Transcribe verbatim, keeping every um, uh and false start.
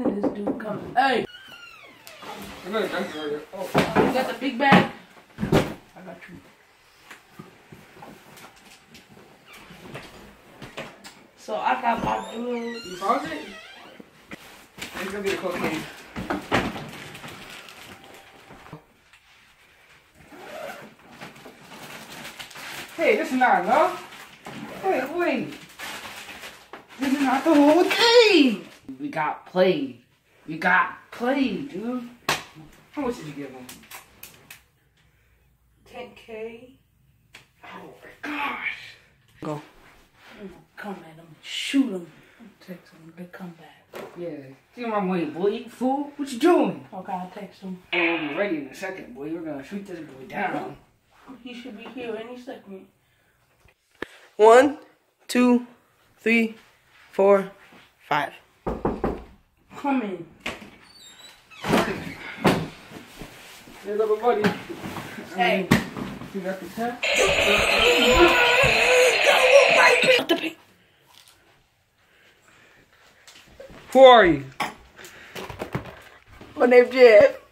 minute this dude coming. Hey! I got a right here. Oh. You got the big bag? I got you. So I got my drugs. You found it? Let's go get a cocaine. Hey, this is not enough. Wait, wait. This is not the whole thing. We got played. We got played, dude. How much did you give him? ten K. Oh my gosh. Go. I'm gonna come at him, shoot him, text him, they come back. Yeah. Give my money, boy. You fool. What you doing? Okay, I'll text him. We'll be ready in a second, boy. We're gonna shoot this boy down. He should be here any second. One, two, three, four, five. Come in. Hey, little buddy. Hey. You got the tap? Who are you? My name's Jeff.